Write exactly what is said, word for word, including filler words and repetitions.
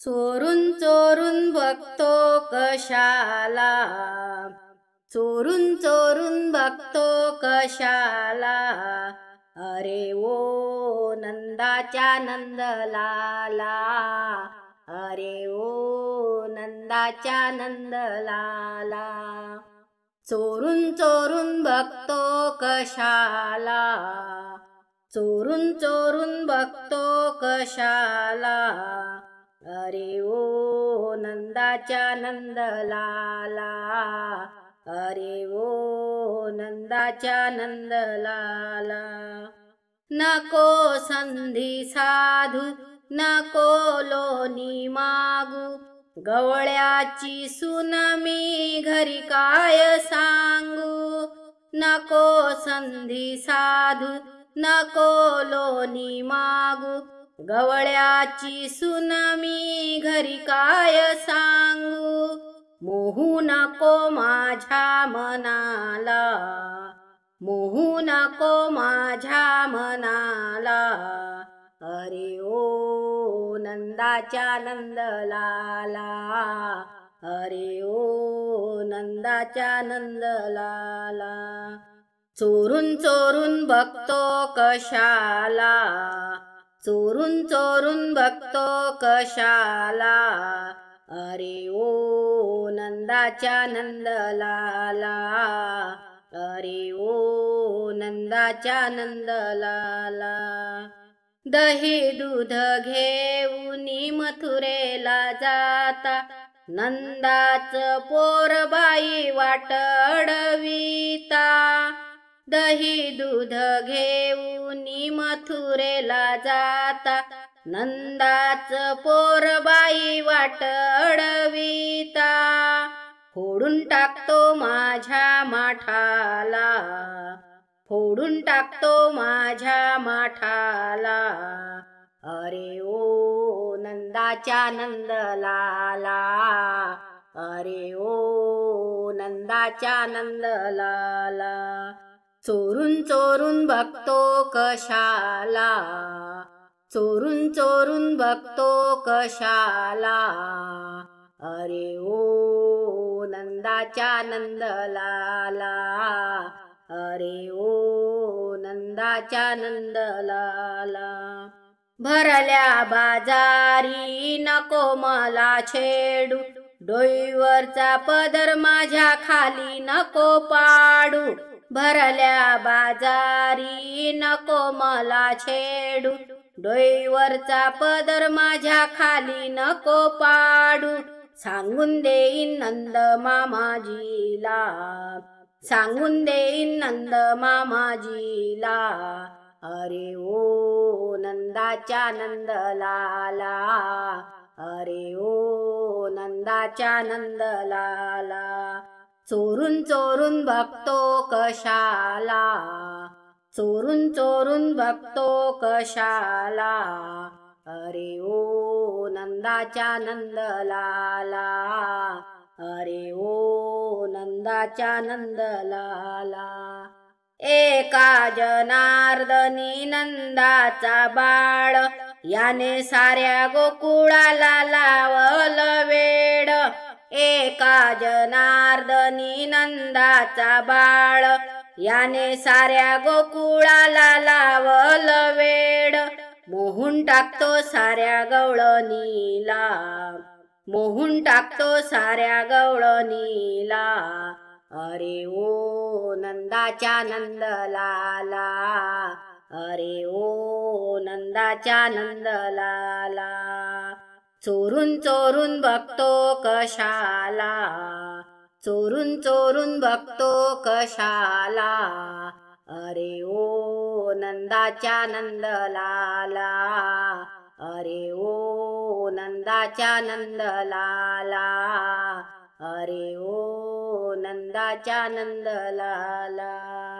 चोरून चोरून बघतो कशाला, चोरून चोरून बघतो कशाला, अरे ओ नंदाच्या नंदलाला, अरे ओ नंदाच्या नंदलाला. चोरून चोरून बघतो कशाला, चोरून चोरून बघतो कशाला, अरे ओ नंदाच्या नंदलाला, अरे ओ नंदाच्या नंदलाला. नको संधी साधू नको लोणी मागू, गवळ्याची सून मी घरी काय सांगू. नको संधी साधू नको लोणी मागू, गवळ्याची सून मी घरी काय सांगू. मोहू नको माझ्या मनाला, मोहू नको माझ्या मनाला, अरे ओ नंदाच्या नंदलाला, अरे ओ नंदाच्या नंदलाला. चोरून चोरून बघतो कशाला, चोरून चोरून बघतो कशाला, अरे ओ नंदाच्या नंदलाला, अरे ओ नंदाच्या नंदलाला. दही दूध घेऊनी मथुरेला जाता, नंदाच पोरबाई वाट अडविता. दही दूध घेऊनी मथुरेला जाता, नंदाच पोरबाई वाट अडविता. फोडून टाकतो माझ्या माठाला, फोडून टाकतो माझ्या माठाला, अरे ओ नंदाच्या नंदलाला, अरे ओ नंदाच्या नंदलाला. चोरून चोरून बघतो कशाला, चोरून चोरून बघतो कशाला, अरे ओ नंदाच्या नंदलाला, अरे ओ नंदाच्या नंदलाला. भरल्या बाजारी नको मला छेडू, डोईवरचा पदर माझ्या खाली नको पाडू. भरल्या बाजारी नको मला छेडू, डोईवरचा पदर माझ्या खाली नको पाडू. सांगून देईन नंद मामाजीला, सांगून देईन नंद मामाजीला, अरे ओ नंदाच्या नंदलाला, अरे ओ नंदाच्या नंदलाला. चोरून चोरून बघतो कशाला, चोरून चोरून बघतो कशाला, अरे ओ नंदाच्या नंदलाला, अरे ओ नंदाच्या नंदलाला. एका जनार्दनी नंदाचा बाळ, याने साऱ्या गोकुळाला लावल वेड. एका जनार्दनी नंदाचा बाळ, याने साऱ्या गोकुळाला लावल वेड. मोहून टाकतो साऱ्या गवळणीला, मोहून टाकतो साऱ्या गवळणीला, अरे ओ नंदाच्या नंदलाला, अरे ओ नंदाच्या नंदलाला. चोरून चोरून बघतो कशाला, चोरून चोरून बघतो कशाला, अरे ओ नंदाच्या नंदलाला, अरे ओ नंदाच्या नंदलाला, अरे ओ नंदाच्या नंदलाला.